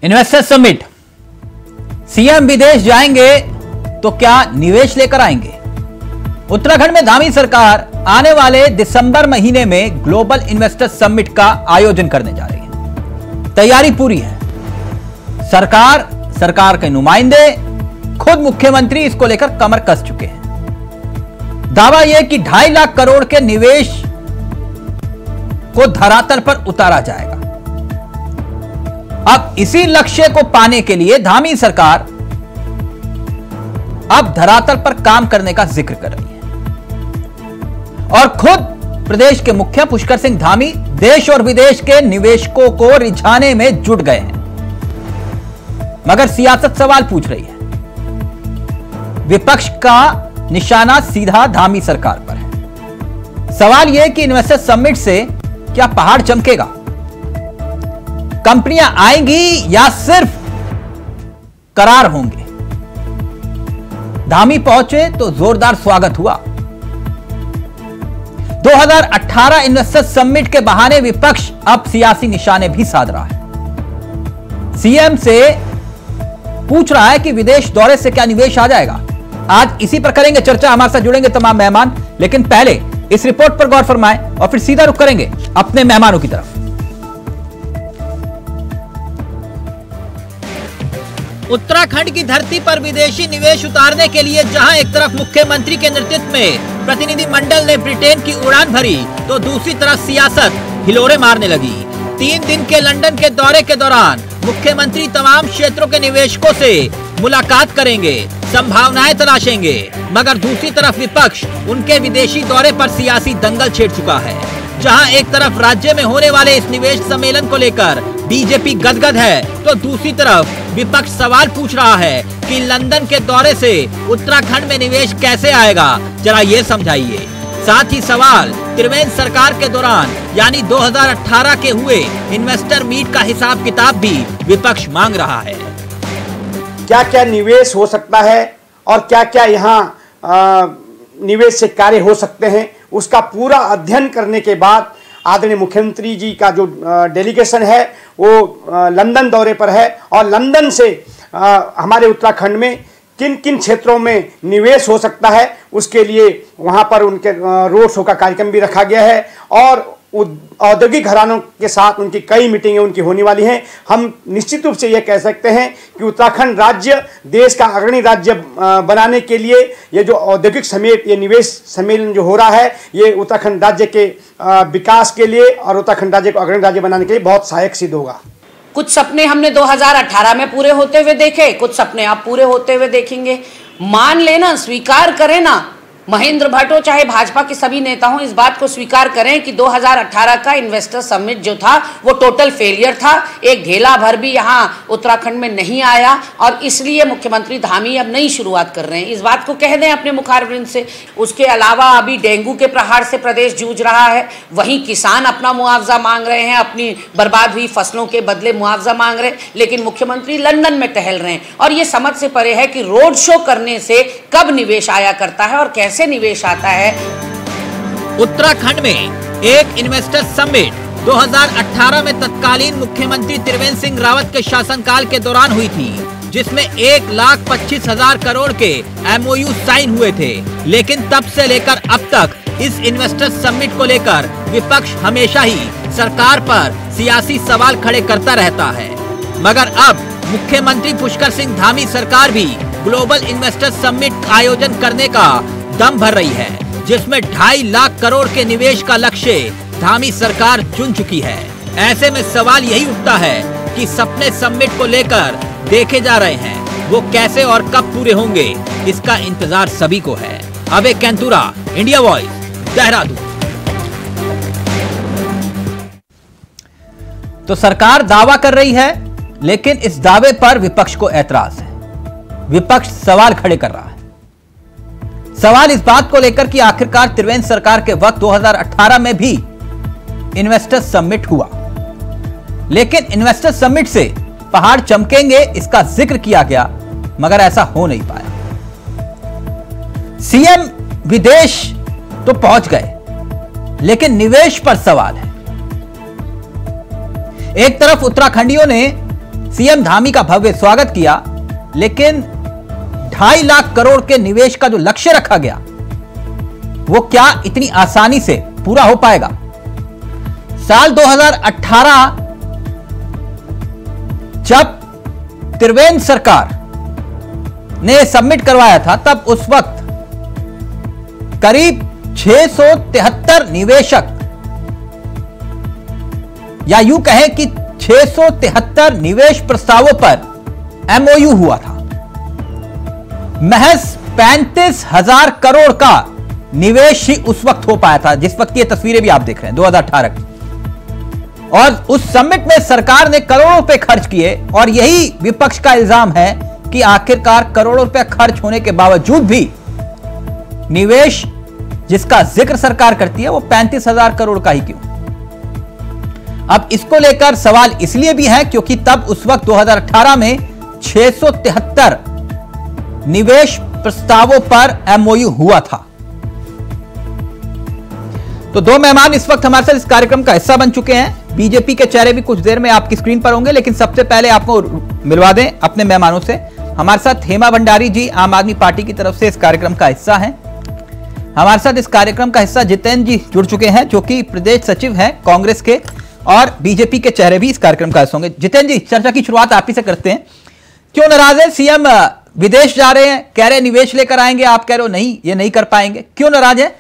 Investor summit, CM विदेश जाएंगे तो क्या निवेश लेकर आएंगे? उत्तराखंड में धामी सरकार आने वाले दिसंबर महीने में ग्लोबल इन्वेस्टर समिट का आयोजन करने जा रही है। तैयारी पूरी है। सरकार के नुमाइंदे, खुद मुख्यमंत्री इसको लेकर कमर कस चुके हैं। दावा यह कि 2.5 लाख करोड़ के निवेश को धरातल पर उतारा जाएगा। अब इसी लक्ष्य को पाने के लिए धामी सरकार अब धरातल पर काम करने का जिक्र कर रही है और खुद प्रदेश के मुखिया पुष्कर सिंह धामी देश और विदेश के निवेशकों को रिझाने में जुट गए हैं। मगर सियासत सवाल पूछ रही है। विपक्ष का निशाना सीधा धामी सरकार पर है। सवाल यह कि इन्वेस्टर समिट से क्या पहाड़ चमकेगा? कंपनियां आएंगी या सिर्फ करार होंगे? धामी पहुंचे तो जोरदार स्वागत हुआ। 2018 इन्वेस्टर समिट के बहाने विपक्ष अब सियासी निशाने भी साध रहा है। सीएम से पूछ रहा है कि विदेश दौरे से क्या निवेश आ जाएगा। आज इसी पर करेंगे चर्चा। हमारे साथ जुड़ेंगे तमाम मेहमान, लेकिन पहले इस रिपोर्ट पर गौर फरमाएं और फिर सीधा रुख करेंगे अपने मेहमानों की तरफ। उत्तराखंड की धरती पर विदेशी निवेश उतारने के लिए जहां एक तरफ मुख्यमंत्री के नेतृत्व में प्रतिनिधिमंडल ने ब्रिटेन की उड़ान भरी, तो दूसरी तरफ सियासत हिलोरे मारने लगी। 3 दिन के लंदन के दौरे के दौरान मुख्यमंत्री तमाम क्षेत्रों के निवेशकों से मुलाकात करेंगे, संभावनाएं तलाशेंगे। मगर दूसरी तरफ विपक्ष उनके विदेशी दौरे पर सियासी दंगल छेड़ चुका है। जहां एक तरफ राज्य में होने वाले इस निवेश सम्मेलन को लेकर बीजेपी गदगद है, तो दूसरी तरफ विपक्ष सवाल पूछ रहा है कि लंदन के दौरे से उत्तराखंड में निवेश कैसे आएगा, जरा ये समझाइए। साथ ही सवाल त्रिवेंद्र सरकार के दौरान यानी 2018 के हुए इन्वेस्टर मीट का हिसाब किताब भी विपक्ष मांग रहा है। क्या क्या निवेश हो सकता है और क्या क्या यहाँ निवेश से कार्य हो सकते हैं, उसका पूरा अध्ययन करने के बाद आदरणीय मुख्यमंत्री जी का जो डेलीगेशन है वो लंदन दौरे पर है और लंदन से हमारे उत्तराखंड में किन किन क्षेत्रों में निवेश हो सकता है उसके लिए वहाँ पर उनके रोड शो का कार्यक्रम भी रखा गया है और औद्योगिक घरानों के साथ उनकी कई मीटिंगें उनकी होने वाली हैं। हम निश्चित रूप से ये कह सकते हैं कि उत्तराखंड राज्य देश का अग्रणी राज्य बनाने के लिए ये जो औद्योगिक समेत ये निवेश सम्मेलन जो हो रहा है, ये उत्तराखंड राज्य के विकास के लिए और उत्तराखंड राज्य को अग्रणी राज्य बनाने के लिए बहुत सहायक सिद्ध होगा। कुछ सपने हमने 2018 में पूरे होते हुए देखे, कुछ सपने आप पूरे होते हुए देखेंगे। मान लेना, स्वीकार करें ना, महेंद्र भट्ट हो चाहे भाजपा के सभी नेता हों, इस बात को स्वीकार करें कि 2018 का इन्वेस्टर समिट जो था वो टोटल फेलियर था। एक ढेला भर भी यहाँ उत्तराखंड में नहीं आया और इसलिए मुख्यमंत्री धामी अब नई शुरुआत कर रहे हैं। इस बात को कह दें अपने मुखारबिंद से। उसके अलावा अभी डेंगू के प्रहार से प्रदेश जूझ रहा है, वहीं किसान अपना मुआवजा मांग रहे हैं, अपनी बर्बाद हुई फसलों के बदले मुआवजा मांग रहे हैं, लेकिन मुख्यमंत्री लंदन में टहल रहे हैं। और ये समझ से परे है कि रोड शो करने से कब निवेश आया करता है और कैसे निवेश आता है। उत्तराखंड में एक इन्वेस्टर समिट 2018 में तत्कालीन मुख्यमंत्री त्रिवेंद्र सिंह रावत के शासनकाल के दौरान हुई थी, जिसमें 1,25,000 करोड़ के MOU साइन हुए थे। लेकिन तब से लेकर अब तक इस इन्वेस्टर समिट को लेकर विपक्ष हमेशा ही सरकार पर सियासी सवाल खड़े करता रहता है। मगर अब मुख्यमंत्री पुष्कर सिंह धामी सरकार भी ग्लोबल इन्वेस्टर समिट आयोजन करने का दम भर रही है, जिसमें 2.5 लाख करोड़ के निवेश का लक्ष्य धामी सरकार चुन चुकी है। ऐसे में सवाल यही उठता है कि सपने समिट को लेकर देखे जा रहे हैं, वो कैसे और कब पूरे होंगे, इसका इंतजार सभी को है। अबे कैंतुरा, इंडिया वॉइस, देहरादून। तो सरकार दावा कर रही है, लेकिन इस दावे पर विपक्ष को ऐतराज है। विपक्ष सवाल खड़े कर रहा है। सवाल इस बात को लेकर कि आखिरकार त्रिवेंद्र सरकार के वक्त 2018 में भी इन्वेस्टर समिट हुआ, लेकिन इन्वेस्टर समिट से पहाड़ चमकेंगे इसका जिक्र किया गया, मगर ऐसा हो नहीं पाया। सीएम विदेश तो पहुंच गए, लेकिन निवेश पर सवाल है। एक तरफ उत्तराखंडियों ने सीएम धामी का भव्य स्वागत किया, लेकिन 2.5 लाख करोड़ के निवेश का जो लक्ष्य रखा गया वो क्या इतनी आसानी से पूरा हो पाएगा? साल 2018 जब त्रिवेंद्र सरकार ने सबमिट करवाया था, तब उस वक्त करीब 673 निवेशक, या यूं कहें कि 673 निवेश प्रस्तावों पर एमओयू हुआ था। महज 35,000 करोड़ का निवेश ही उस वक्त हो पाया था, जिस वक्त ये तस्वीरें भी आप देख रहे हैं 2018 की। और उस समिट में सरकार ने करोड़ों रुपए खर्च किए, और यही विपक्ष का इल्जाम है कि आखिरकार करोड़ों रुपए खर्च होने के बावजूद भी निवेश जिसका जिक्र सरकार करती है वो 35,000 करोड़ का ही क्यों? अब इसको लेकर सवाल इसलिए भी है क्योंकि तब उस वक्त 2018 में 673 निवेश प्रस्तावों पर एमओयू हुआ था। तो दो मेहमान इस वक्त हमारे साथ इस कार्यक्रम का हिस्सा बन चुके हैं। बीजेपी के चेहरे भी कुछ देर में आपकी स्क्रीन पर होंगे, लेकिन सबसे पहले आपको मिलवा दें अपने मेहमानों से। हमारे साथ हेमा भंडारी जी आम आदमी पार्टी की तरफ से इस कार्यक्रम का हिस्सा हैं। हमारे साथ इस कार्यक्रम का हिस्सा जितेंद्र जी जुड़ चुके हैं, जो कि प्रदेश सचिव हैं कांग्रेस के, और बीजेपी के चेहरे भी इस कार्यक्रम का हिस्सा होंगे। जितेंद्र जी, चर्चा की शुरुआत आप ही से करते हैं। क्यों नाराज है? सीएम विदेश जा रहे हैं, कह रहे हैं निवेश लेकर आएंगे, आप कह रहे हो नहीं, ये नहीं कर पाएंगे, क्यों नाराज है?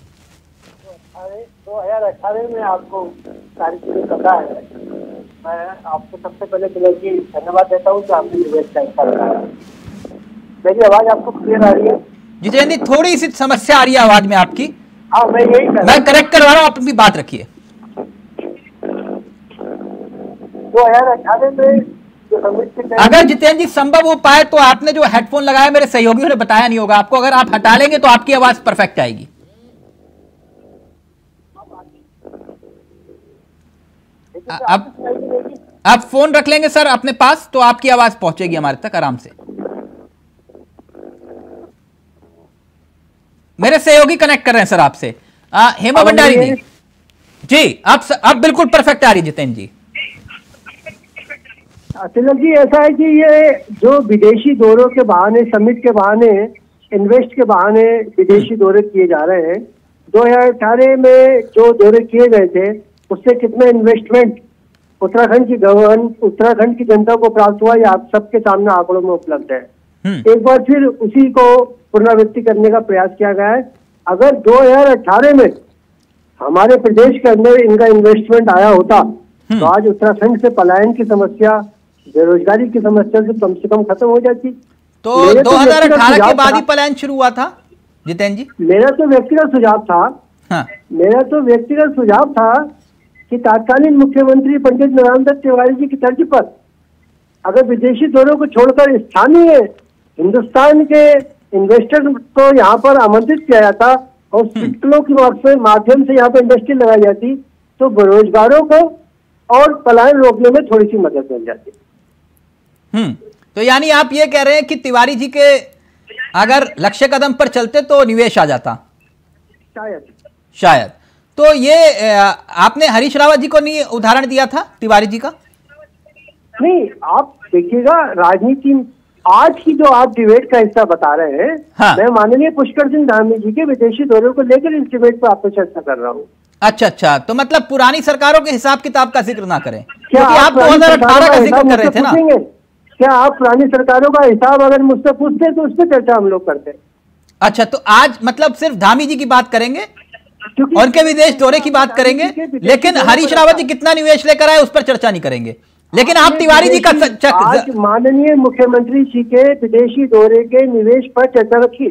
2018 में आपको कार्यक्रम पता है। मैं आपको सबसे पहले धन्यवाद देता हूँ कि आपने निवेश का हिस्सा रखा। मेरी आवाज आपको क्लियर आ रही है? जितेंद्र जी, थोड़ी सी समस्या आ रही है आवाज में आपकी। हाँ, मैं करेक्ट करवा रहा हूँ, आप अपनी बात रखिए। 2018 में जो समिट, अगर जितेंद्र जी संभव हो पाए तो आपने जो हेडफोन लगाया मेरे सहयोगियों ने बताया नहीं होगा आपको, अगर आप हटा लेंगे तो आपकी आवाज परफेक्ट आएगी। अब आप फोन रख लेंगे सर अपने पास तो आपकी आवाज पहुंचेगी हमारे तक आराम से। मेरे सहयोगी कनेक्ट कर रहे हैं सर आपसे। हेमा भंडारी जी, जी अब बिल्कुल परफेक्ट आ रही है जितेंद्र जी। तिलक जी, ऐसा है कि ये जो विदेशी दौरों के बहाने, समिट के बहाने, इन्वेस्ट के बहाने विदेशी दौरे किए जा रहे हैं। 2018 में जो दौरे किए गए थे उससे कितना इन्वेस्टमेंट उत्तराखंड की जनता को प्राप्त हुआ, ये आप सबके सामने आंकड़ों में उपलब्ध है। एक बार फिर उसी को पुनरावृत्ति करने का प्रयास किया गया है। अगर 2018 में हमारे प्रदेश के अंदर इनका इन्वेस्टमेंट आया होता तो आज उत्तराखंड से पलायन की समस्या, बेरोजगारी की समस्या से कम खत्म हो जाती। तो 2018 के बाद ही पलायन शुरू हुआ था जितेंद्र जी? मेरा तो व्यक्तिगत सुझाव था कि तत्कालीन मुख्यमंत्री पंडित नरेंद्र तिवारी जी की तर्ज पर अगर विदेशी दौरों को छोड़कर स्थानीय हिंदुस्तान के इन्वेस्टर को यहाँ पर आमंत्रित किया जाता और सिक्लों के माध्यम से यहाँ पर इंडस्ट्री लगाई जाती तो बेरोजगारों को और पलायन रोकने में थोड़ी सी मदद मिल जाती। तो यानी आप ये कह रहे हैं कि तिवारी जी के अगर लक्ष्य कदम पर चलते तो निवेश आ जाता? शायद। तो ये आपने हरीश रावत जी को नहीं उदाहरण दिया था तिवारी जी का? नहीं, आप देखिएगा राजनीति आज की जो आप डिबेट का हिस्सा बता रहे हैं, हाँ। मैं माननीय पुष्कर सिंह धामी जी के विदेशी दौरे को लेकर इस डिबेट पर आपसे चर्चा कर रहा हूँ। अच्छा, तो मतलब पुरानी सरकारों के हिसाब किताब का जिक्र ना करें, क्योंकि आप 2018 का जिक्र कर रहे थे ना। क्या आप पुरानी सरकारों का हिसाब अगर मुझसे पूछते तो उस पर चर्चा हम लोग करते? अच्छा, तो आज मतलब सिर्फ धामी जी की बात करेंगे, उनके विदेश दौरे की बात करेंगे, लेकिन हरीश रावत जी कितना निवेश लेकर आए उस पर चर्चा नहीं करेंगे। लेकिन आप तिवारी जी का आज माननीय मुख्यमंत्री जी के विदेशी दौरे के निवेश पर चर्चा रखी,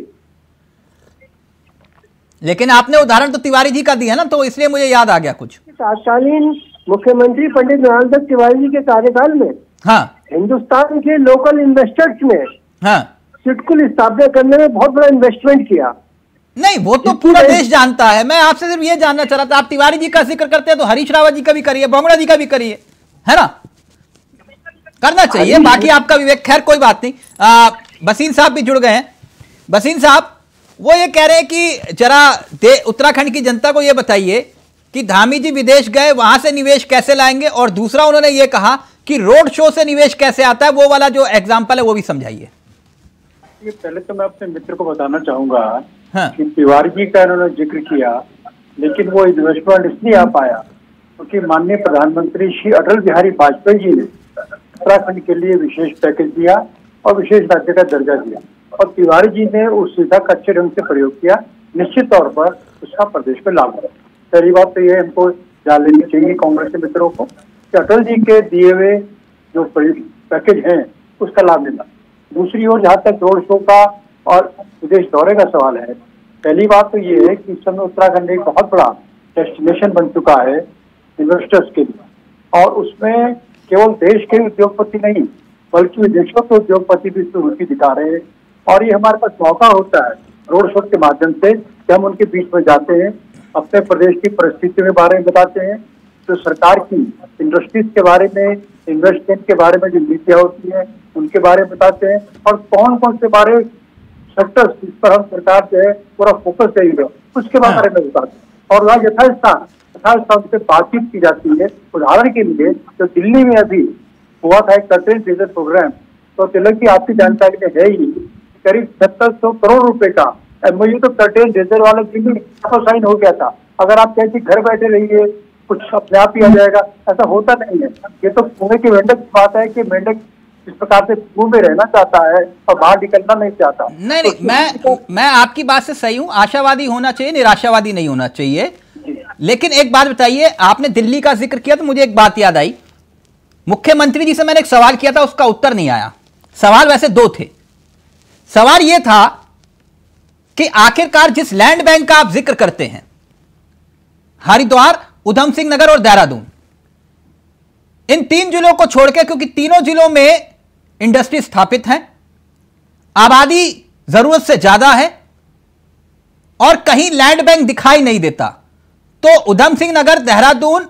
लेकिन आपने उदाहरण तो तिवारी जी का दिया ना, तो इसलिए मुझे याद आ गया कुछ। तत्कालीन मुख्यमंत्री पंडित नरेंद्र तिवारी जी के कार्यकाल में हाँ हिंदुस्तान के लोकल इन्वेस्टर्स ने हाँ सिडकुल स्थापित करने में बहुत बड़ा इन्वेस्टमेंट किया। नहीं, वो तो पूरा देश जानता है। मैं आपसे सिर्फ ये जानना चाह रहा था, आप तिवारी जी का जिक्र करते हैं तो हरीश रावत जी का भी करिए, बोंगड़ा जी का भी करिए, है ना? करना चाहिए, बाकी आपका विवेक। खैर कोई बात नहीं। बसीन साहब भी जुड़ गए हैं। बसीन साहब, वो ये कह रहे हैं कि जरा उत्तराखंड की जनता को ये बताइए कि धामी जी विदेश गए, वहां से निवेश कैसे लाएंगे, और दूसरा उन्होंने ये कहा कि रोड शो से निवेश कैसे आता है, वो वाला जो एग्जाम्पल है वो भी समझाइए। ये पहले तो मैं अपने मित्र को बताना चाहूंगा हाँ। कि तिवारी जी का इन्होंने जिक्र किया, लेकिन वो इन्वेस्टमेंट इसलिए आ पाया क्योंकि माननीय प्रधानमंत्री श्री अटल बिहारी वाजपेयी जी ने उत्तराखंड के लिए विशेष पैकेज दिया और विशेष राज्य का दर्जा दिया, और तिवारी जी ने उस सुविधा का अच्छे ढंग से प्रयोग किया। निश्चित तौर पर उसका प्रदेश में लाभ हुआ। पहली बात तो ये हमको जान लेनी चाहिए कांग्रेस के मित्रों को कि अटल जी के दिए हुए जो पैकेज हैं उसका लाभ मिला। दूसरी ओर जहाँ तक रोड शो का और विदेश दौरे का सवाल है, पहली बात तो ये है कि इस समय उत्तराखंड एक बहुत बड़ा डेस्टिनेशन बन चुका है इन्वेस्टर्स के लिए, और उसमें केवल देश के उद्योगपति नहीं बल्कि विदेशों के उद्योगपति भी इसमें रुचि दिखा रहे हैं। और ये हमारे पास मौका होता है रोड शो के माध्यम से कि हम उनके बीच में जाते हैं, अपने प्रदेश की परिस्थिति के बारे में बताते हैं, तो सरकार की इंडस्ट्रीज के बारे में, इन्वेस्टमेंट के बारे में जो नीतियाँ होती हैं उनके बारे में बताते हैं, और कौन कौन से बारे सेक्टर्स जिस पर हम सरकार जो है पूरा फोकस देगी उसके बारे में बताते हैं। और वहाँ यथास्थान से बातचीत की जाती है। उदाहरण के लिए जो दिल्ली में अभी हुआ था एक कर्टेन डीजल प्रोग्राम, तो तिलक की आपकी जानकारी में है ही करीब 700 करोड़ रुपए का एमओयू तो कर्टेन डीजल वाले की भी साइन हो गया था। अगर आप कहते घर बैठे रहिए कुछ अपने आप ही आ जाएगा, ऐसा होता नहीं है। ये तो कुएं के मेंढक की बात है कि मेंढक इस प्रकार से कुएं में रहना चाहता है और बाहर निकलना नहीं चाहता। नहीं, मैं आपकी बात से सही हूं, आशावादी होना चाहिए, निराशावादी नहीं होना चाहिए। लेकिन एक बात बताइए, आपने दिल्ली का जिक्र किया तो मुझे एक बात याद आई। मुख्यमंत्री जी से मैंने एक सवाल किया था, उसका उत्तर नहीं आया। सवाल वैसे दो थे। सवाल यह था कि आखिरकार जिस लैंड बैंक का आप जिक्र करते हैं, हरिद्वार, उधम सिंह नगर और देहरादून, इन 3 जिलों को छोड़कर, क्योंकि तीनों जिलों में इंडस्ट्री स्थापित हैं, आबादी जरूरत से ज्यादा है और कहीं लैंड बैंक दिखाई नहीं देता, तो उधम सिंह नगर, देहरादून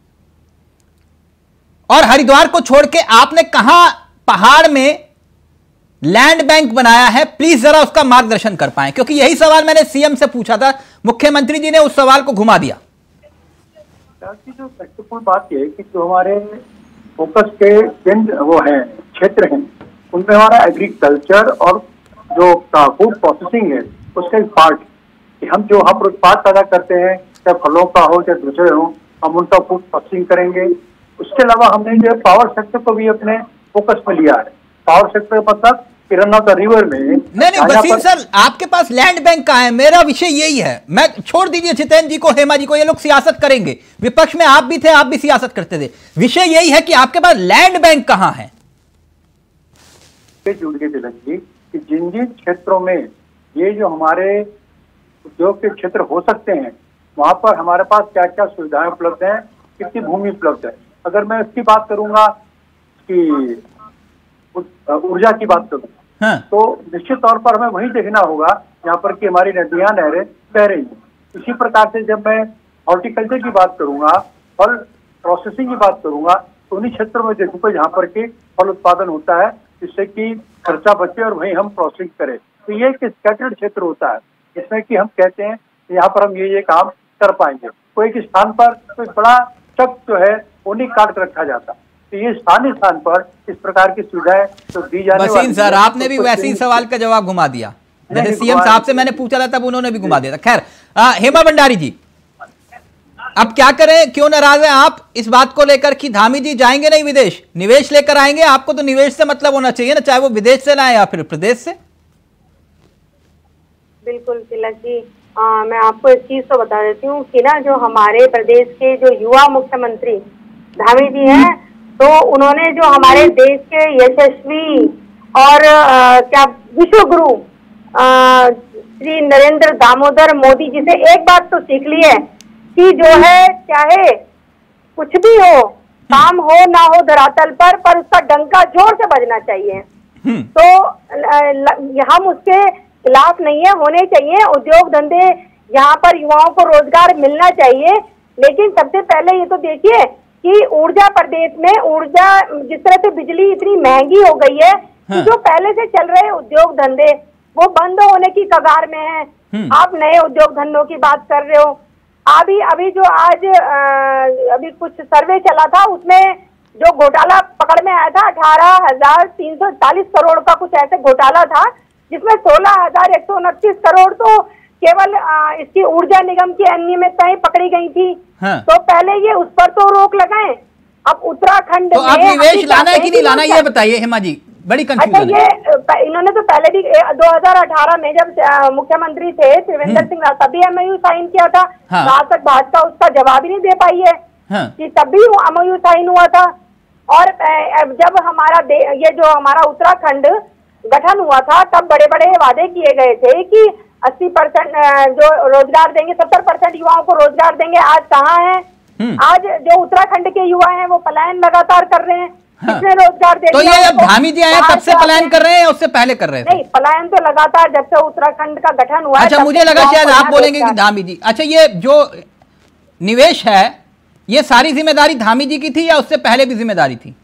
और हरिद्वार को छोड़ के आपने कहां पहाड़ में लैंड बैंक बनाया है? प्लीज जरा उसका मार्गदर्शन कर पाएं, क्योंकि यही सवाल मैंने सीएम से पूछा था, मुख्यमंत्री जी ने उस सवाल को घुमा दिया। जो महत्वपूर्ण बात यह है कि जो हमारे फोकस के केंद्र वो हैं, क्षेत्र हैं, उनमें हमारा एग्रीकल्चर और जो फूड प्रोसेसिंग है उसका एक पार्ट कि हम जो यहाँ पर उत्पाद पैदा करते हैं, चाहे फलों का हो चाहे दूसरे हो, हम उनका फूड प्रोसेसिंग करेंगे। उसके अलावा हमने जो पावर सेक्टर को भी अपने फोकस में लिया है। पावर सेक्टर मतलब किरण ऑफ द रिवर में नहीं वसीम सर, आपके पास लैंड बैंक कहाँ है? मेरा विषय यही है। मैं छोड़ दीजिए जितेंद्र जी को, हेमा जी को, ये लोग सियासत करेंगे। विपक्ष में आप भी थे, आप भी सियासत करते थे। विषय यही है कि आपके पास लैंड बैंक कहाँ है? जुड़िए तिलक जी कि जिन जिन क्षेत्रों में ये जो हमारे उद्योग के क्षेत्र हो सकते हैं वहां पर हमारे पास क्या क्या सुविधाएं उपलब्ध हैं, कितनी भूमि उपलब्ध है। अगर मैं इसकी बात करूंगा कि ऊर्जा की बात करूं, हाँ। तो निश्चित तौर पर हमें वही देखना होगा यहाँ पर कि हमारी नदियां, नहरें बह रही हैं। इसी प्रकार से जब मैं हॉर्टिकल्चर की बात करूंगा, फल प्रोसेसिंग की बात करूंगा, तो उन्हीं क्षेत्रों में देखूंगा जहाँ पर कि फल उत्पादन होता है, जिससे कि खर्चा बचे और वहीं हम प्रोसेसिंग करें। तो ये एक स्कैटर्ड क्षेत्र होता है जिसमें कि हम कहते हैं यहाँ पर हम ये काम कर पाएंगे। कोई एक स्थान पर कोई बड़ा चक जो है वो नहीं काट रखा जाता, तो ये स्थानीय स्थान पर इस प्रकार की सुविधाएं तो दी जाने वाली। वसीम सर, आपने भी वैसे ही सवाल का जवाब घुमा दिया, जैसे सीएम साहब से मैंने पूछा था तब उन्होंने भी घुमा दिया था। खैर, हेमा भंडारी जी, अब क्या करें? क्यों नाराज हैं आप इस बात को लेकर कि धामी जी जाएंगे नहीं विदेश, निवेश लेकर आएंगे? आपको तो निवेश से मतलब होना चाहिए ना, चाहे वो विदेश से लाए या फिर प्रदेश से। बिल्कुल तिलक जी, मैं आपको इस चीज तो बता देती हूँ कि ना जो हमारे प्रदेश के जो युवा मुख्यमंत्री धामी जी हैं, तो उन्होंने जो हमारे देश के यशस्वी और क्या विश्व गुरु श्री नरेंद्र दामोदर मोदी जी से एक बात तो सीख ली है कि जो है चाहे कुछ भी हो, काम हो ना हो धरातल पर उसका डंका जोर से बजना चाहिए। तो हम उसके खिलाफ नहीं है, होने चाहिए उद्योग धंधे, यहाँ पर युवाओं को रोजगार मिलना चाहिए। लेकिन सबसे पहले ये तो देखिए कि ऊर्जा प्रदेश में ऊर्जा जिस तरह से बिजली इतनी महंगी हो गई है, हाँ। जो पहले से चल रहे उद्योग धंधे वो बंद होने की कगार में है। आप नए उद्योग धंधों की बात कर रहे हो। अभी जो आज अभी कुछ सर्वे चला था उसमें जो घोटाला पकड़ में आया था 18,340 करोड़ का कुछ ऐसे घोटाला था, जिसमें 16,129 करोड़ तो केवल इसकी ऊर्जा निगम की अनियमितताएं पकड़ी गई थी। हाँ। तो पहले ये उस पर तो रोक लगाएं। अब उत्तराखंड तो आप निवेश लाना है कि नहीं लाना, ये बताइए हेमा जी, बड़ी कंफ्यूजन है। ये इन्होंने तो पहले भी 2018 में जब मुख्यमंत्री थे त्रिवेंद्र सिंह रावत, तभी MOU साइन किया था। हाँ। आज तक भाजपा उसका जवाब ही नहीं दे पाई है। हाँ। कि तभी MOU साइन हुआ था। और जब हमारा ये जो हमारा उत्तराखंड गठन हुआ था, तब बड़े बड़े वादे किए गए थे कि 80% जो रोजगार देंगे, 70% युवाओं को रोजगार देंगे। आज कहाँ है? आज जो उत्तराखंड के युवा हैं वो पलायन लगातार कर रहे हैं। हाँ। किसने रोजगार दे तो दिया? ये जब धामी जी आए तब से पलायन कर रहे हैं या उससे पहले कर रहे थे? नहीं, पलायन तो लगातार जब से उत्तराखंड का गठन हुआ है। अच्छा, मुझे लगा शायद आप बोलेंगे कि धामी जी। अच्छा, ये जो निवेश है ये सारी जिम्मेदारी धामी जी की थी या उससे पहले भी जिम्मेदारी थी?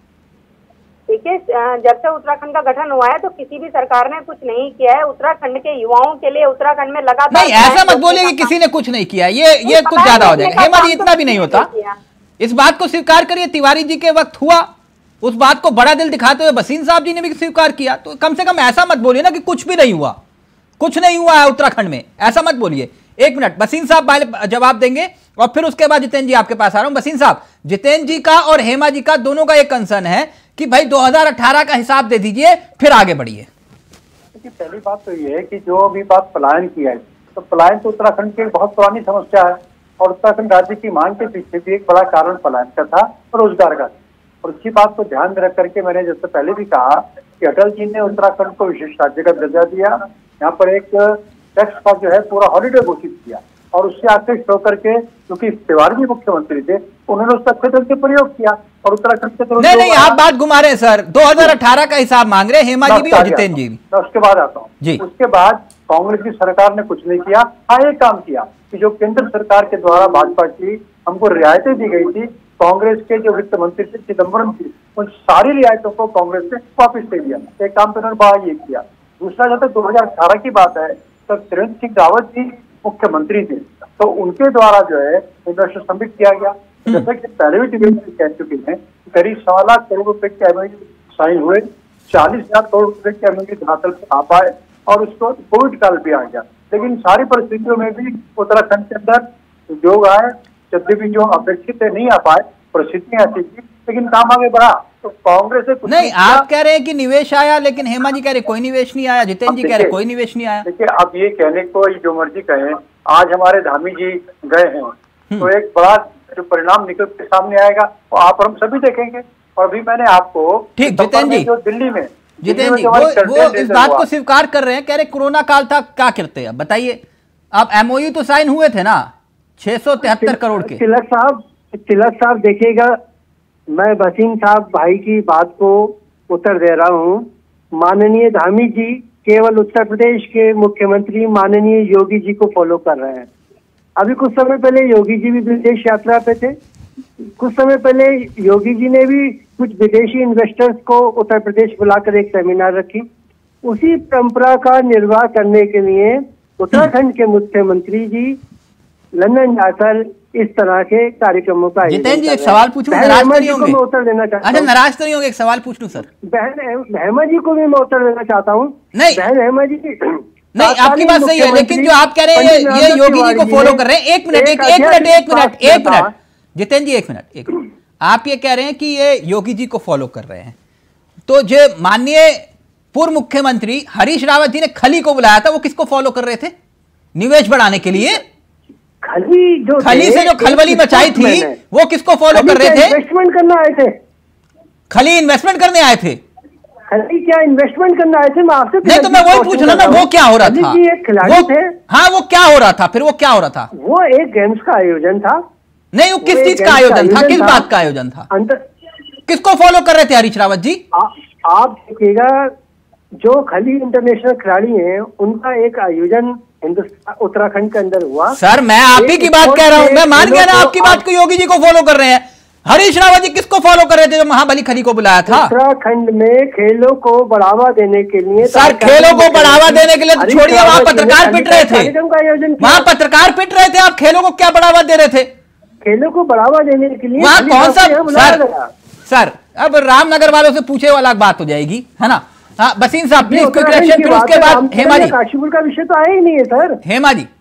देखिए, जब से उत्तराखंड का गठन हुआ है तो किसी भी सरकार ने कुछ नहीं किया है उत्तराखंड के युवाओं के लिए। उत्तराखंड में लगातार नहीं, ऐसा मत बोलिए कि किसी ने कुछ नहीं किया, ये कुछ ज्यादा हो जाएगा। हेमा जी, इतना भी नहीं होता। इस बात को स्वीकार करिए, तिवारी जी के वक्त हुआ, उस बात को बड़ा दिल दिखाते हुए भसीन साहब जी ने भी स्वीकार किया। तो कम से कम ऐसा मत बोलिए ना कि कुछ भी नहीं हुआ, कुछ नहीं हुआ है उत्तराखंड में, ऐसा मत बोलिए। एक मिनट, भसीन साहब पहले जवाब देंगे और फिर उसके बाद जितेंद्र जी आपके पास आ रहा हूं। भसीन साहब, जितेंद्र जी का और हेमा जी का दोनों का एक कंसर्न है कि भाई 2018 का हिसाब दे दीजिए, फिर आगे बढ़िए। पहली बात तो ये है कि जो भी बात पलायन की है, तो पलायन तो उत्तराखंड की बहुत पुरानी समस्या है और उत्तराखंड राज्य की मांग के पीछे भी एक बड़ा कारण पलायन का था और रोजगार का। और इसी बात को ध्यान में रख करके मैंने जैसे पहले भी कहा कि अटल जी ने उत्तराखंड को विशेष राज्य का दर्जा दिया, यहाँ पर एक टैक्स का जो है पूरा हॉलीडे घोषित किया और उससे आकृष्ट होकर के, क्योंकि तिवारी जी मुख्यमंत्री थे, उन्होंने उसका अच्छे ढंग से प्रयोग किया और उत्तराखंड के तो नहीं, आप बात घुमा रहे हैं सर। 2018 का हिसाब मांग रहे हैं हेमा जी भी और जितेंद्र जी भी। मैं उसके बाद आता हूँ। उसके बाद कांग्रेस की सरकार ने कुछ नहीं किया। हाँ, एक काम किया कि जो केंद्र सरकार के द्वारा भाजपा की हमको रियायतें दी गई थी, कांग्रेस के जो वित्त मंत्री थे चिदम्बरम जी, उन सारी रियायतों को कांग्रेस ने वापस ले लिया। एक काम तो उन्होंने बड़ा ये किया। दूसरा, जब तक 2018 की बात है तब त्रिवेंद्र सिंह रावत जी मुख्यमंत्री थे, तो उनके द्वारा जो है इन्वेस्टर समिट किया गया। जैसे कि पहले भी त्रिवेंद्र सिंह कह चुके हैं, करीब 1.25 लाख करोड़ रुपए के MOU साइन हुए, 40,000 करोड़ रुपए के MOU धरातल पर आ पाए और उसको कोविड काल भी आ गया। लेकिन सारी परिस्थितियों में भी उत्तराखंड के अंदर उद्योग आए, जब भी जो अपेक्षित नहीं आ पाए, परिस्थितियां ऐसी थी, लेकिन काम आगे बढ़ा। तो कांग्रेस से कुछ नहीं, आप कह रहे हैं कि निवेश आया, लेकिन हेमा जी कह रहे कोई निवेश नहीं आया, जितेंद्र जी कह रहे कोई निवेश नहीं आया। देखिए, अब ये कहने को जो मर्जी कहें, आज हमारे धामी जी गए हैं तो एक बड़ा जो परिणाम निकल के सामने आएगा वो आप और हम सभी देखेंगे। और अभी मैंने आपको ठीक, जितेंद्र जी, जो दिल्ली में जितेंद्र जी वो इस बात को स्वीकार कर रहे हैं, कह रहे कोरोना काल था, क्या करते हैं अब बताइए। अब MOU तो साइन हुए थे ना 673 करोड़ के। तिलक साहब देखिएगा, मैं भसीन साहब भाई की बात को उत्तर दे रहा हूँ। माननीय धामी जी केवल उत्तर प्रदेश के मुख्यमंत्री माननीय योगी जी को फॉलो कर रहे हैं। अभी कुछ समय पहले योगी जी भी विदेश यात्रा पे थे। कुछ समय पहले योगी जी ने भी कुछ विदेशी इन्वेस्टर्स को उत्तर प्रदेश बुलाकर एक सेमिनार रखी। उसी परंपरा का निर्वाह करने के लिए उत्तराखंड के मुख्यमंत्री जी लंदन जाकर इस तरह के कार्यक्रमों का जितेंद्र जी एक सवाल पूछूं, नाराज तो नहीं होंगे? मैं उत्तर देना चाहता हूं। अच्छा, नाराज तो नहीं होंगे? एक सवाल पूछ लूं सर। बहन हेमा जी को भी मैं उत्तर देना चाहता हूँ। नहीं, बहन हेमा जी नहीं, आपकी बात सही है, लेकिन जो आप कह रहे हैं ये योगी जी को फॉलो कर रहे हैं। एक मिनट जितेंद्र जी, एक मिनट। आप ये कह रहे हैं कि ये योगी जी को फॉलो कर रहे हैं, तो जो माननीय पूर्व मुख्यमंत्री हरीश रावत जी ने खली को बुलाया था, वो किसको फॉलो कर रहे थे? निवेश बढ़ाने के लिए। खली से जो खलबली मचाई थी वो किसको फॉलो कर रहे थे? इन्वेस्टमेंट करने आए थे। खली इन्वेस्टमेंट करने आए थे? खली क्या इन्वेस्टमेंट करने आए थे? मैं आपसे नहीं, तो मैं वही पूछ रहा ना, वो क्या हो रहा था? एक खिलाड़ी थे। हाँ, वो क्या हो रहा था? फिर वो क्या हो रहा था? वो एक गेम्स का आयोजन था। नहीं, वो किस चीज का आयोजन था? किस बात का आयोजन था? किसको फॉलो कर रहे थे हरीश रावत जी? आप देखिएगा, जो खली इंटरनेशनल खिलाड़ी हैं उनका एक आयोजन हिंदुस्तान उत्तराखंड के अंदर हुआ। सर, मैं आप ही की बात कह रहा हूं। मैं मान गया ना आपकी बात को, योगी जी को फॉलो कर रहे हैं। हरीश रावत जी किसको फॉलो कर रहे थे जो महाबली खली को बुलाया था? उत्तराखंड में खेलों को बढ़ावा देने के लिए। सर, खेलों को बढ़ावा देने के लिए तो छोड़िए, वहां पत्रकार पिट रहे थे। वहां पत्रकार पिट रहे थे, आप खेलों को क्या बढ़ावा दे रहे थे? खेलों को बढ़ावा देने के लिए वहां कौन सा? सर अब रामनगर वालों से पूछे वाला बात हो जाएगी, है ना। हाँ बसीन साहब प्लीज क्विक रिएक्शन, फिर उसके बाद हेमा जी। काशीपुर का विषय तो आया ही नहीं है सर। हेमा जी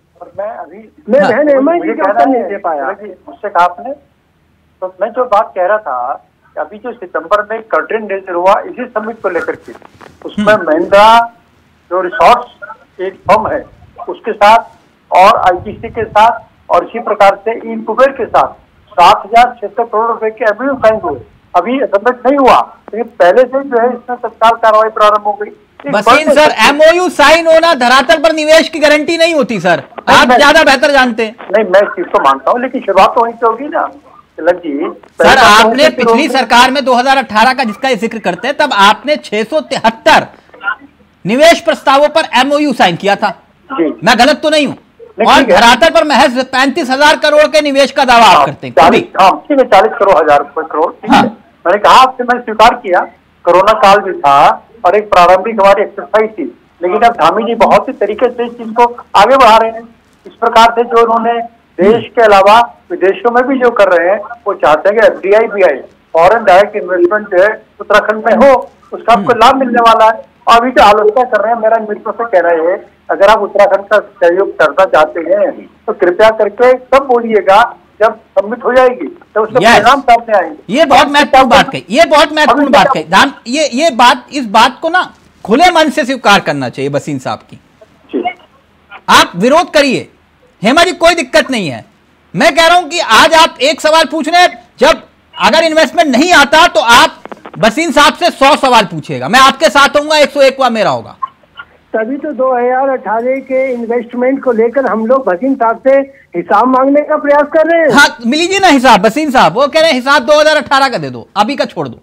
मैं बहन हेमा जी का उत्तर नहीं दे पाया मुझसे कहा आपने, तो मैं जो बात कह रहा था कि अभी जो सितंबर में कर्टेन रेजर हुआ इसी समिट को लेकर के, उसमें महिंद्रा जो रिसोर्ट्स एक फर्म है उसके साथ और आईटीसी के साथ और इसी प्रकार से इनकुबेर के साथ 7,600 करोड़ रुपए के एमओयू साइन हुए। अभी सबमिट नहीं हुआ, लेकिन पहले से जो है इसमें तत्काल कार्रवाई प्रारंभ हो गई। बसीन सर एमओयू साइन होना धरातल पर निवेश की गारंटी नहीं होती सर, आप ज्यादा बेहतर जानते हैं। नहीं मैं इस चीज को मानता हूँ, लेकिन शुरुआत तो वहीं से होगी ना तिलक जी। सर आपने पिछली सरकार में 2018 का जिसका जिक्र करते हैं, तब आपने 673 निवेश प्रस्तावों पर एमओयू साइन किया था, मैं गलत तो नहीं हूँ, और धरातल पर महज 35,000 करोड़ के निवेश का दावा आप करते हैं। 40 करोड़ मैंने कहा आपसे, मैंने स्वीकार किया कोरोना काल भी था और एक प्रारंभिक हमारी एक्सरसाइज थी, लेकिन अब धामी जी बहुत ही तरीके से इस चीज को आगे बढ़ा रहे हैं। इस प्रकार से जो उन्होंने देश के अलावा विदेशों में भी जो कर रहे हैं, वो चाहते हैं कि एफडीआई भी आए, फॉरेन डायरेक्ट इन्वेस्टमेंट जो है उत्तराखंड में हो, उसका आपको लाभ मिलने वाला है। और अभी जो आलोचना कर रहे हैं, मेरा मित्रों से कह रहे हैं अगर आप उत्तराखंड का सहयोग करना चाहते हैं तो कृपया करके तब बोलिएगा जब सबमिट हो जाएगी, तो उसके परिणाम सामने आएंगे। ये बहुत महत्वपूर्ण बात कही, ये बहुत महत्वपूर्ण बात कही। ये बात, इस बात को ना खुले मन से स्वीकार करना चाहिए बसीन साहब की। आप विरोध करिए हेमा जी, कोई दिक्कत नहीं है। मैं कह रहा हूं कि आज आप एक सवाल पूछ रहे हैं, जब अगर इन्वेस्टमेंट नहीं आता तो आप बसीन साहब से 100 सवाल पूछिएगा, मैं आपके साथ होऊंगा, 101वां मेरा होगा। तभी तो 2018 के इन्वेस्टमेंट को लेकर हम लोग बसीन साहब से हिसाब मांगने का प्रयास कर रहे हैं। हाँ मिलीजिए ना हिसाब बसीन साहब, वो कह रहे हैं हिसाब 2018 का दे दो, अभी का छोड़ दो।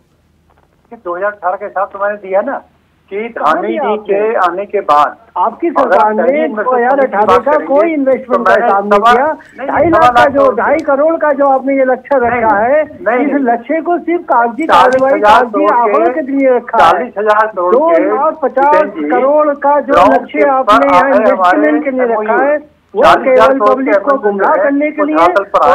2018 का हिसाब तो मैंने दिया ना कि धामी जी के आने के बाद आपकी सरकार ने 2018 का कोई इन्वेस्टमेंट का हिसाब नहीं किया। 2.5 करोड़ का जो आपने ये लक्ष्य रखा है, इस लक्ष्य को सिर्फ कागजी कार्रवाई, कागजी आंकड़ों के लिए रखा है। 2,50 करोड़ का जो लक्ष्य आपने यहाँ इन्वेस्टमेंट के लिए रखा है, वो केवल पब्लिक को गुमराह करने के लिए और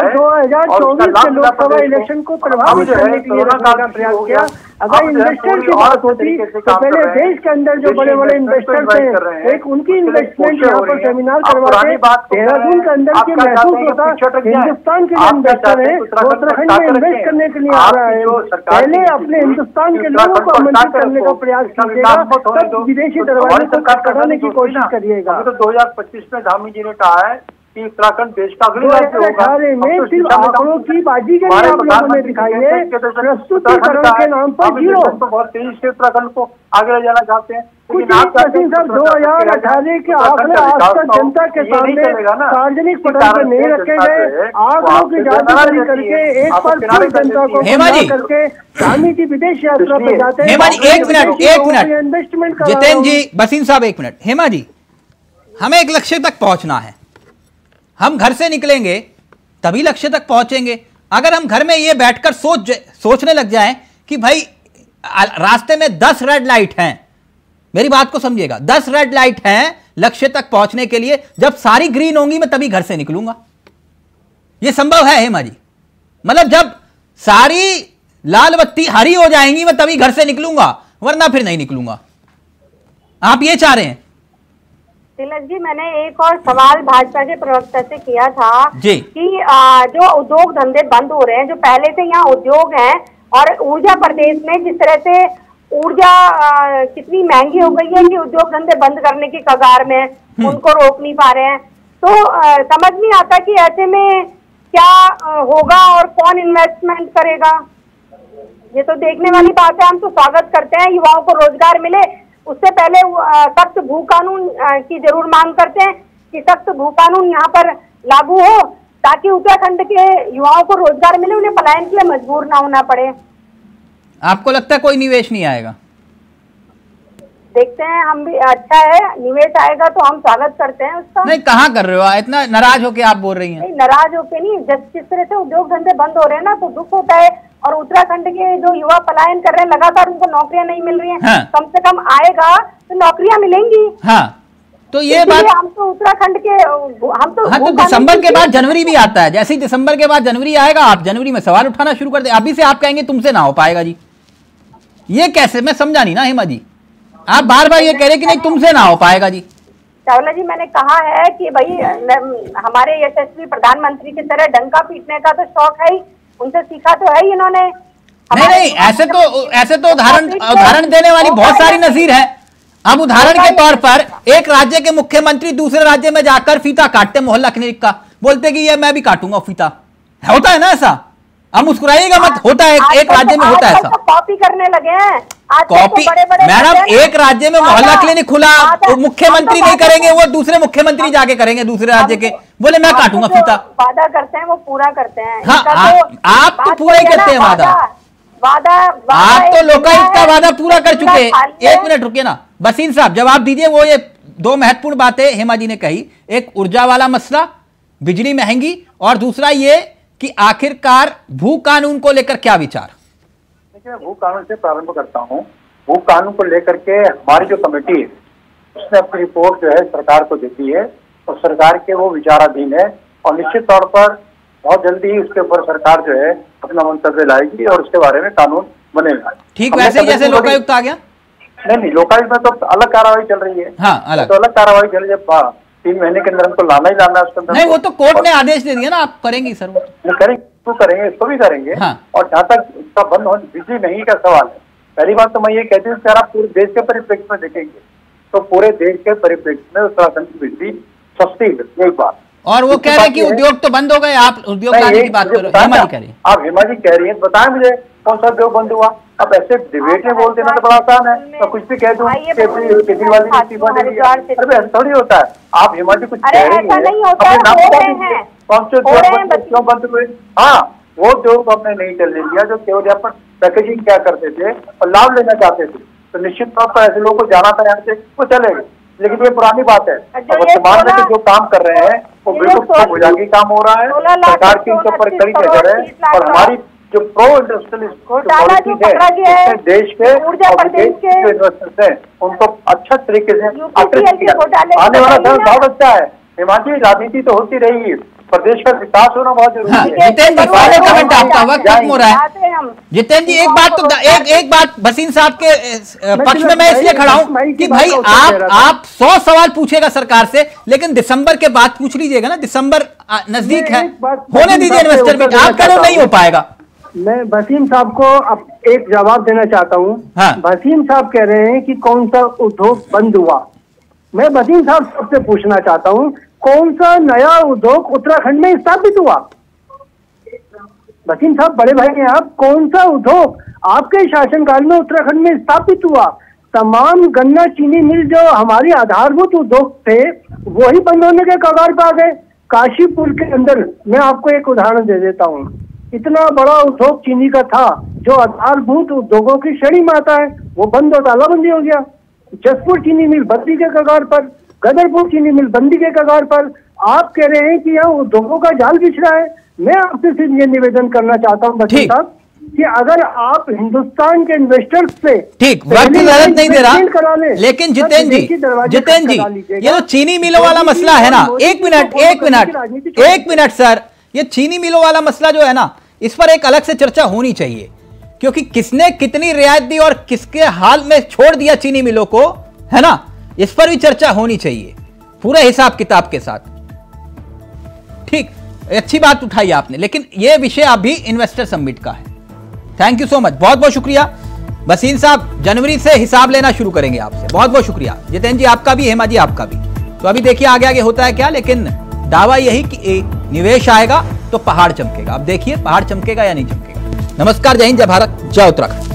2024 के लोकसभा इलेक्शन को प्रभावित करने के लिए रखने का प्रयास किया। अगर इन्वेस्टर की बात होती तो पहले देश के अंदर जो बड़े बड़े इन्वेस्टर्स हैं, एक उनकी इन्वेस्टमेंट यहाँ पर सेमिनार करवाते, देहरादून के अंदर की महसूस होता हिंदुस्तान के जो इन्वेस्टर है वो उत्तराखंड में इन्वेस्ट करने के लिए आ रहा है। पहले अपने हिंदुस्तान के लोगों को आमंत्रित करने का प्रयास कीजिएगा, तब विदेशी दरवाजे को कराने की कोशिश करिएगा। 2025 में धामी जी ने कहा है कि उत्तराखंड देश का अगली राज्य होगा। में सिर्फ आंकड़ों की बाजी के लिए आप लोगों ने दिखाई है, प्रस्तुतिकरण के नाम पर जीरो। तो बहुत तेजी से उत्तराखंड को आगे ले जाना चाहते हैं। कुछ बसीन साहब 2018 के आंकड़े आज तक जनता के सामने सार्वजनिक पटल पर नहीं रखे गए। आंकड़ों की जांच करके एक बार फिर जनता को करके धामी जी विदेश यात्रा पर जाते हैं। हेमा जी एक मिनट इन्वेस्टमेंट जितेंद्र जी, बसीन साहब एक मिनट। हेमा जी, हमें एक लक्ष्य तक पहुंचना है, हम घर से निकलेंगे तभी लक्ष्य तक पहुंचेंगे। अगर हम घर में ये बैठकर सोचने लग जाएं कि भाई रास्ते में 10 रेड लाइट हैं, मेरी बात को समझिएगा, 10 रेड लाइट हैं लक्ष्य तक पहुंचने के लिए, जब सारी ग्रीन होंगी मैं तभी घर से निकलूंगा, यह संभव है हेमा जी? मतलब जब सारी लाल बत्ती हरी हो जाएंगी मैं तभी घर से निकलूंगा, वरना फिर नहीं निकलूंगा, आप ये चाह रहे हैं? तिलक जी, मैंने एक और सवाल भाजपा के प्रवक्ता से किया था जी कि जो उद्योग धंधे बंद हो रहे हैं, जो पहले से यहाँ उद्योग हैं, और ऊर्जा प्रदेश में जिस तरह से ऊर्जा कितनी महंगी हो गई है कि उद्योग धंधे बंद करने की कगार में, उनको रोक नहीं पा रहे हैं, तो समझ नहीं आता कि ऐसे में क्या होगा और कौन इन्वेस्टमेंट करेगा। ये तो देखने वाली बात है। हम तो स्वागत करते हैं युवाओं को रोजगार मिले, उससे पहले सख्त भू कानून की जरूर मांग करते हैं कि सख्त भू कानून यहाँ पर लागू हो ताकि उत्तराखंड के युवाओं को रोजगार मिले, उन्हें पलायन के लिए मजबूर ना होना पड़े। आपको लगता है कोई निवेश नहीं आएगा? देखते हैं, हम भी, अच्छा है निवेश आएगा तो हम स्वागत करते हैं उसका। नहीं, कहाँ कर रहे हो, इतना नाराज होके आप बोल रही हैं? नहीं, नाराज होके नहीं, जिस तरह से उद्योग धंधे बंद हो रहे हैं ना तो दुख होता है, और उत्तराखंड के जो युवा पलायन कर रहे हैं लगातार, उनको नौकरियां नहीं मिल रही हैं। हाँ। कम से कम आएगा तो नौकरियां मिलेंगी। हाँ, तो ये बात, हम तो उत्तराखंड के, हम तो हाँ, तो दिसंबर के बाद जनवरी भी आता है। जैसे ही दिसंबर के बाद जनवरी आएगा, आप जनवरी में सवाल उठाना शुरू कर दे। अभी से आप कहेंगे तुमसे ना हो पाएगा जी, ये कैसे? मैं समझा नहीं ना हेमा जी, आप बार बार ये कह रहे कि नहीं तुमसे ना हो पाएगा जी। चावला जी, मैंने कहा है कि भाई हमारे यशस्वी प्रधानमंत्री की तरह डंका पीटने का तो शौक है ही, उनसे सीखा तो है ही इन्होंने। नहीं, ऐसे तो उदाहरण देने वाली बहुत सारी नजीर है। अब उदाहरण के तौर पर एक राज्य के मुख्यमंत्री दूसरे राज्य में जाकर फीता काटते मोहल्ला क्लिनिक का, बोलते कि ये मैं भी काटूंगा फीता। होता है ना ऐसा? अब मुस्कुराइएगा मत, होता है, एक राज्य में होता है ऐसा। कॉपी करने लगे हैं कॉपी। मैडम, एक राज्य में मोहल्ला क्लिनिक खुला, मुख्यमंत्री नहीं करेंगे, वो दूसरे मुख्यमंत्री जाके करेंगे दूसरे राज्य के, बोले मैं काटूंगा फीता। वादा करते हैं वो पूरा करते हैं। हाँ, आप तो पूरा ही करते हैं वादा। आप तो लोकायुक्त का वादा पूरा कर चुके हैं। एक मिनट रुकिए ना वसीम साहब, जवाब दीजिए। वो ये दो महत्वपूर्ण बातें हेमा जी ने कही, एक ऊर्जा वाला मसला, बिजली महंगी, और दूसरा ये कि आखिरकार भू कानून को लेकर क्या विचार? देखिए, भू कानून से प्रारंभ करता हूँ। भू कानून को लेकर के हमारी जो कमेटी है उसने अपनी रिपोर्ट जो है सरकार को देती है, और सरकार के वो विचाराधीन है, और निश्चित तौर पर बहुत जल्दी ही उसके ऊपर सरकार जो है अपना मंतव्य लाएगी और उसके बारे में कानून बनेगा। ठीक वैसे ही जैसे लोकायुक्त आ गया? नहीं, लोकायुक्त में तो अलग कार्रवाई चल रही है। हाँ, अलग तो अलग कार्रवाई चल रही है। 3 महीने के अंदर हमको लाना ही लाना है उसके अंदर। नहीं, वो तो कोर्ट ने आदेश दे दिया ना, आप करेंगी सर? वो करेंगे, तो करेंगे, इसको भी करेंगे। हाँ। और जहाँ तक इसका बंद होने, बिजली महंगी का सवाल है, पहली बात तो मैं ये कहती हूँ सर, आप पूरे देश के परिप्रेक्ष्य में देखेंगे तो पूरे देश के परिप्रेक्ष्य में उत्तराखंड की बिजली सस्ती है, एक बात। और वो कह रहे हैं कि उद्योग तो बंद हो गए, आप उद्योग लाने की बात करो। हेमा जी कह रही है। आप हेमा जी कह रही है, बताएं मुझे कौन सा उद्योग बंद हुआ? अब ऐसे डिबेट में बोल देना तो बड़ा आसान है, तो कुछ भी कह दूं केजरीवाल जी इस्तीफा दे दिया। अरे ऐसा थोड़ी होता है। आप हेमा जी कुछ कह रही है, अपने नाम कौन से उद्योग क्यों बंद हुए? हाँ, वो उद्योग हमने नहीं चलने दिया जो केवल यहाँ पर पैकेजिंग क्या करते थे और लाभ लेना चाहते थे, तो निश्चित तौर पर ऐसे लोगों को जाना था यहाँ से, वो चलेगा। लेकिन ये पुरानी बात है। वर्तमान में जो काम कर रहे हैं वो बिल्कुल बुझागी काम हो रहा है। सरकार की इनके ऊपर कड़ी नजर है, और हमारी जो प्रो इंडस्ट्रियलिस्ट पॉलिसीज है देश के और विदेश के जो इन्वेस्टर्स हैं उनको अच्छा तरीके से आकर्षित किया। आने वाला समय बहुत अच्छा है। हिमाचल राजनीति तो होती रही है, प्रदेश का विकास होना बहुत जरूरी है। जितेंद्र जी, फाइनल कमेंट आपका, वक्त खत्म हो रहा है। जितेंद्र जी, एक बात वसीम साहब के पक्ष में मैं इसलिए खड़ा हूं कि भाई आप 100 सवाल पूछेगा सरकार से, लेकिन दिसंबर के बाद पूछ लीजिएगा ना, दिसंबर नजदीक है, होने दीजिए इन्वेस्टर मीट। आप कह रहे हो नहीं हो पाएगा। मैं वसीम साहब को अब एक जवाब देना चाहता हूँ। हाँ। वसीम साहब कह रहे हैं कि कौन सा उद्योग बंद हुआ। मैं वसीम साहब सबसे पूछना चाहता हूँ, कौन सा नया उद्योग उत्तराखंड में स्थापित हुआ? वसीम साहब बड़े भाई हैं आप, कौन सा उद्योग आपके शासनकाल में उत्तराखंड में स्थापित हुआ? तमाम गन्ना चीनी मिल जो हमारी आधारभूत उद्योग थे वही बंद होने के कगार पर आ गए। काशीपुर के अंदर मैं आपको एक उदाहरण दे देता हूँ, इतना बड़ा उद्योग चीनी का था जो आधारभूत उद्योगों की श्रेणी में आता है, वो बंद और तालाबंदी हो गया। जसपुर चीनी मिल बंदी के कगार पर, गदरपुर चीनी मिल बंदी के कगार पर। आप कह रहे हैं कि यहाँ उद्योगों का जाल बिछ रहा है। मैं आपसे सिर्फ ये निवेदन करना चाहता हूँ वसीम साहब कि अगर आप हिंदुस्तान के इन्वेस्टर्स से ठीक वक्त इजाजत नहीं दे रहा, लेकिन जितेंद्र जी ये जो चीनी मिलों वाला मसला है ना, एक मिनट सर, ये चीनी मिलों वाला मसला जो है ना, इस पर एक अलग से चर्चा होनी चाहिए, क्योंकि किसने कितनी रियायत दी और किसके हाल में छोड़ दिया चीनी मिलों को, है ना, इस पर भी चर्चा होनी चाहिए पूरे हिसाब किताब के साथ। ठीक, अच्छी बात उठाई आपने, लेकिन यह विषय अभी इन्वेस्टर समिट का है। थैंक यू सो मच, बहुत बहुत शुक्रिया वसीम साहब। जनवरी से हिसाब लेना शुरू करेंगे आपसे। बहुत बहुत शुक्रिया जितेंद्र जी, आपका भी, हेमा जी आपका भी। तो अभी देखिए आगे आगे होता है क्या, लेकिन दावा यही कि निवेश आएगा तो पहाड़ चमकेगा। अब देखिए पहाड़ चमकेगा या नहीं चमकेगा। नमस्कार, जय हिंद, जय भारत, जय उत्तराखंड।